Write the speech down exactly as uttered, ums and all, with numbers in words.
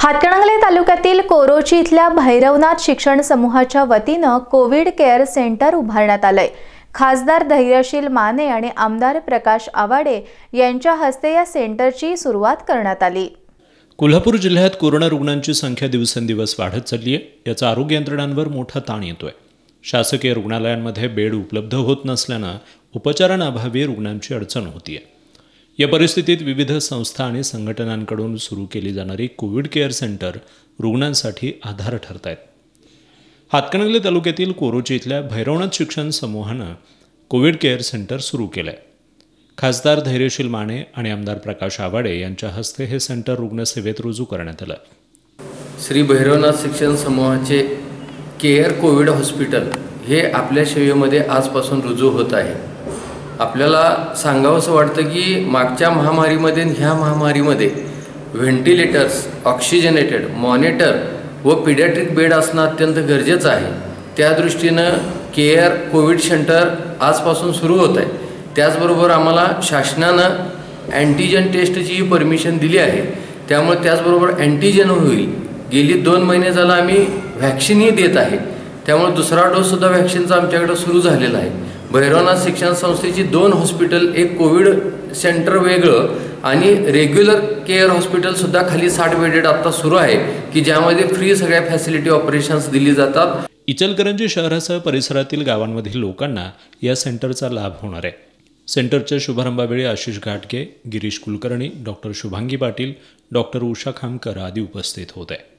हातकणंगले तालुक्यातील कोरोची इथल्या भैरवनाथ शिक्षण समूहाच्या वतीनं कोविड केअर सेंटर उभारण्यात आलंय। खासदार धैर्यशील माने आणि आमदार प्रकाश आवाडे यांच्या हस्ते या सेंटरची सुरुवात करण्यात आली। कोल्हापूर जिल्ह्यात कोरोना रुग्णांची संख्या दिवसेंदिवस वाढत चालली आहे। याचा आरोग्य यंत्रणांवर मोठा ताण येतोय। शासकीय रुग्णालयांमध्ये बेड उपलब्ध होत नसल्यानं उपचारांअभावी रुग्णांची अडचण होतीये। या परिस्थितीत विविध संस्था आणि संघटनांकडून सुरू केली जाणारी कोविड केअर सेंटर रुग्णांसाठी आधार ठरत आहेत। हातकणंगले तालुक्यातील कोरोची इथल्या भैरवनाथ शिक्षण समूहानं कोविड केअर सेंटर सुरू केलंय। खासदार धैर्यशील माने आणि आमदार प्रकाश आवाडे यांच्या हस्ते हे सेंटर रुग्णसेवेत रुजू करण्यात आलं। श्री भैरवनाथ शिक्षण समूहाचे केअर कोविड हॉस्पिटल हे आपल्या सेवेमध्ये आजपासून रुजू होत आहे। आपल्याला सांगावंसं वाटतं की मागच्या महामारीमध्ये ह्या महामारीमध्ये व्हेंटिलेटर्स, ऑक्सिजनेटेड, मॉनिटर व पीडियाट्रिक बेड असणं अत्यंत गरजेचं आहे। त्या दृष्टीनं केअर कोविड सेंटर आजपासून सुरू होत आहे। त्याचबरोबर आम्हाला शासनानं अँटीजन टेस्टची परमिशन दिली आहे। त्यामुळे त्याचबरोबर अँटीजन होईल। गेली दोन महिने झालं आम्ही व्हॅक्सिनही देत आहे। त्यामुळे दुसरा डोससुद्धा व्हॅक्सिनचा आमच्याकडे सुरू झालेला आहे। भैरवनाथ शिक्षण संस्थेची दोन हॉस्पिटल, एक कोविड सेंटर वेगळं आणि रेग्युलर केअर हॉस्पिटलसुद्धा खाली साठ बेडेड आत्ता सुरू आहे की ज्यामध्ये फ्री सगळ्या फॅसिलिटी ऑपरेशन्स दिली जातात। इचलकरंजी शहरासह परिसरातील गावांमधील लोकांना या सेंटरचा लाभ होणार आहे। सेंटरच्या शुभारंभावेळी आशिष घाटगे, गिरीश कुलकर्णी, डॉक्टर शुभांगी पाटील, डॉक्टर उषा खामकर आदी उपस्थित होते।